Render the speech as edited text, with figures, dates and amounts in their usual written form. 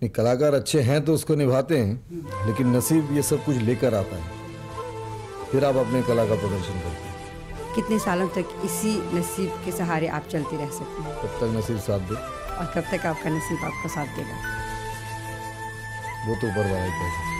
नहीं, कलाकार अच्छे हैं तो उसको निभाते हैं, लेकिन नसीब ये सब कुछ लेकर आता है, फिर आप अपने कला का प्रदर्शन करते हैं। कितने सालों तक इसी नसीब के सहारे आप चलते रह सकते हैं? कब तक नसीब साथ दे। और कब तक आपका नसीब आपका साथ देगा? वो तो ऊपर वाला ही कह सकता है।